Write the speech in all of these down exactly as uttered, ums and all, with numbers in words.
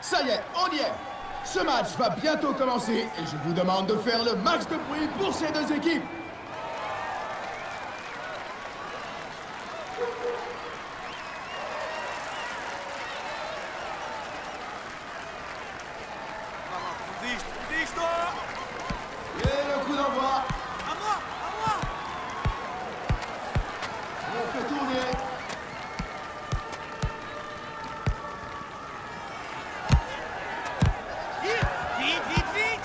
Ça y est, on y est. Ce match va bientôt commencer et je vous demande de faire le max de bruit pour ces deux équipes. Et le coup d'envoi. À moi, à moi. On fait tourner. Vite, vite, vite, vite.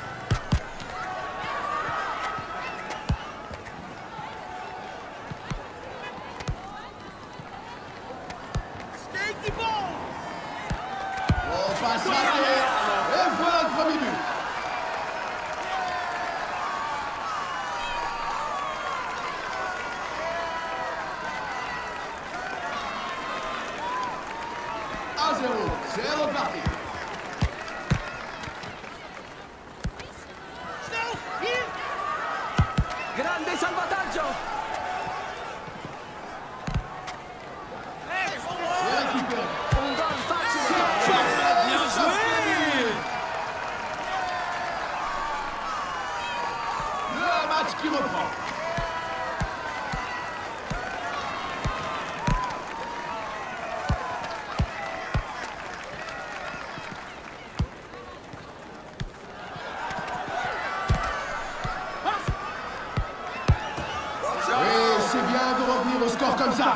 Stay the ball. On passe raté. Et voilà le premier but. un zéro, c'est reparti. Grande salvataggio! C'est récupéré. Un gol facile! Bien joué. Le match qui reprend. Oui, c'est bien de revenir au score comme ça.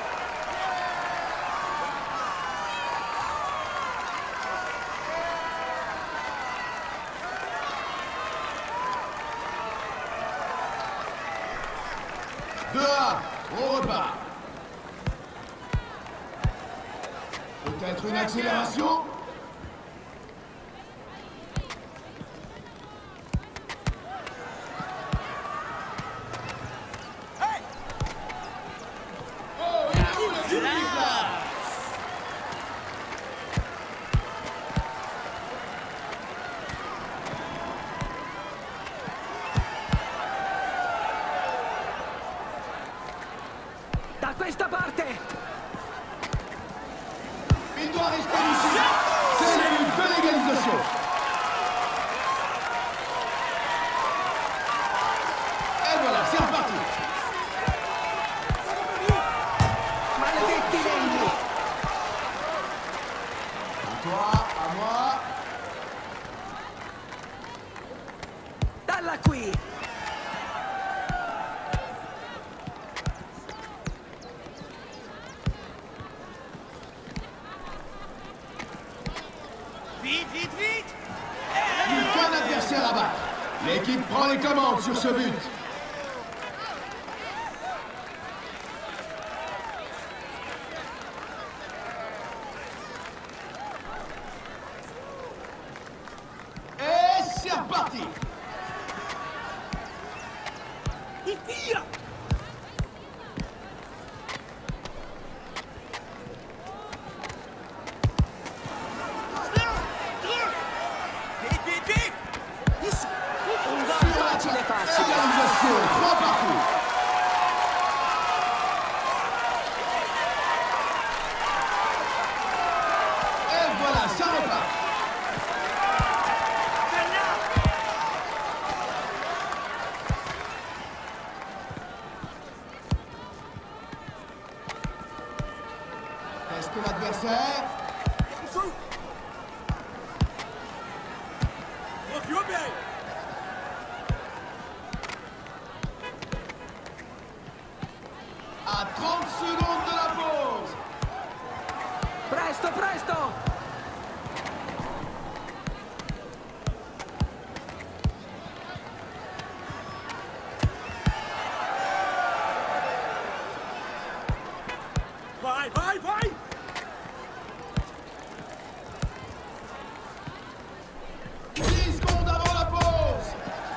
deux à un, on repart. Peut-être une accélération. Oh, il roule le public là. Da questa parte! Il doit rester ici. C'est le but de l'égalisation. Et voilà, c'est reparti. Maledetti negli! À toi, à moi. Dalla qui! Vite, vite, vite. Plus qu'un adversaire à battre. L'équipe prend les commandes sur ce but. Et c'est reparti. Il tire. Vite, vite, vite. Un gol facile facile! Égalisation, trois partout. Et voilà, ça repart. Est-ce que l'adversaire... À trente secondes de la pause. Presto, presto! Vai, vai, vai. dix secondes avant la pause.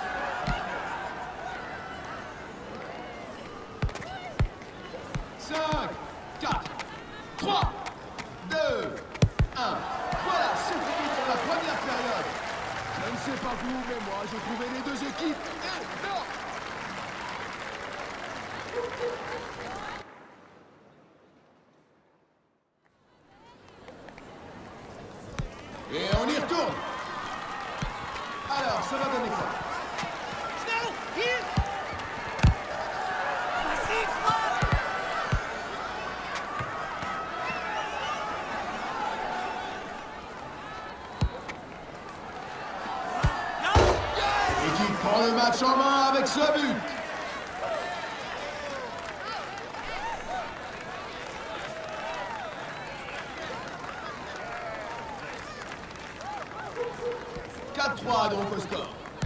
cinq, quatre, trois, deux, un. Voilà, c'est fini pour la première période. Je ne sais pas vous, mais moi, j'ai trouvé les deux équipes énormes. Et on y retourne. Alors, ça va donner quoi? Snel, hier! Vas-y, frappe! L'équipe prend le match en main avec ce but. quatre trois donc au score.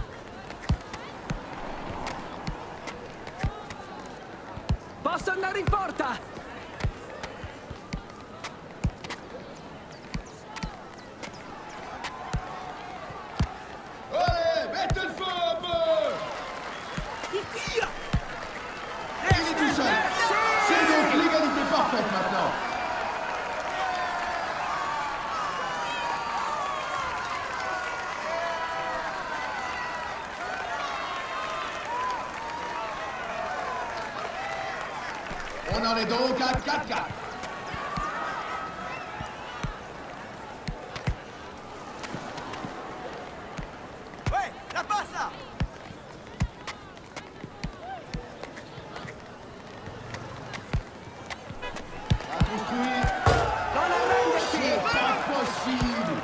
Posso andare in porta! Allez, mettez le feu un peu. Il tire! Il est tout seul. C'est donc l'égalité parfaite maintenant. On en est donc à quatre quatre. Ouais, la passe là! À construire. Non arrenderti! C'est pas possible.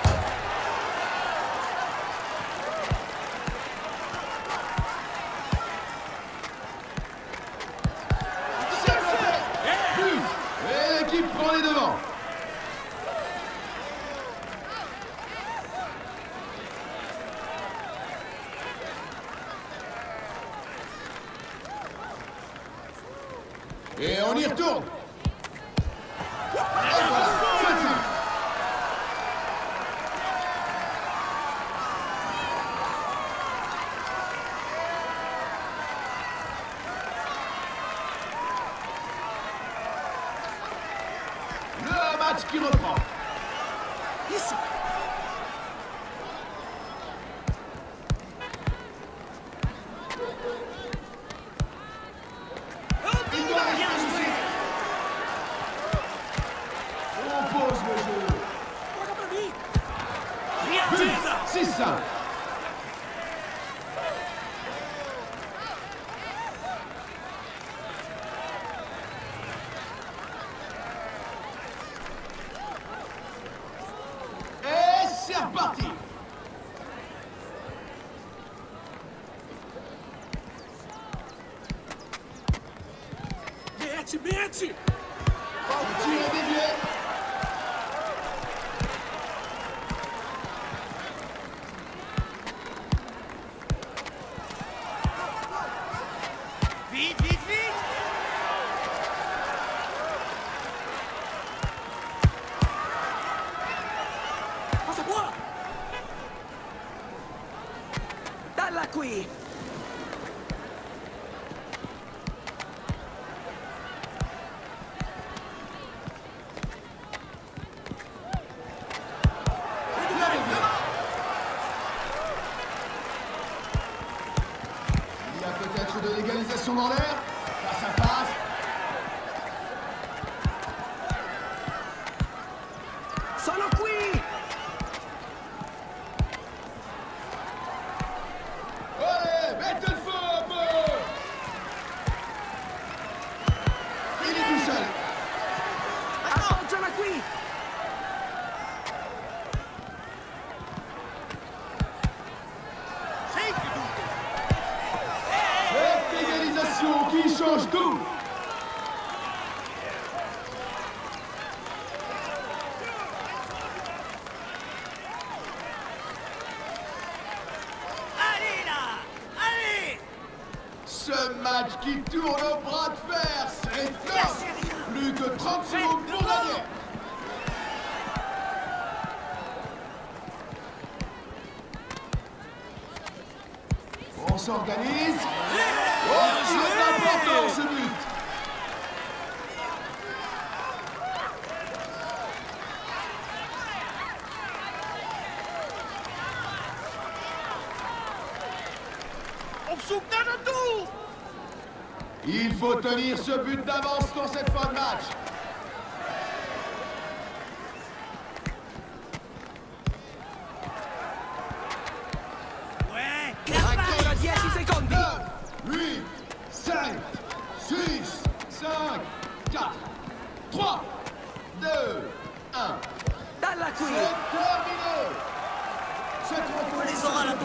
C'est fait. But. Et l'équipe prend les devants. Et on y retourne. Et voilà, c'est ça. Le match qui reprend. Ici! Il doit rester ici. On pose le jeu. But, six cinq. Et c'est reparti. Mete, mete! Le tir est dévié. Vite, vite, vite! Passe à moi! Dalla qui! Il y a peut-être de l'égalisation dans l'air. Face à face. Sono qui! Allez, mettez le feu un peu. Il est tout seul. Appoggiala qui! Sei tutto! Cette égalisation qui change tout. Allez là! Allez! Ce match qui tourne au bras de fer, c'est top. Plus que trente secondes pour gagner. On s'organise. Oh, c'est important ce but. Op zoek naar het doel! Il faut tenir ce but d'avance dans cette fin de match.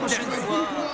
prochaine fois.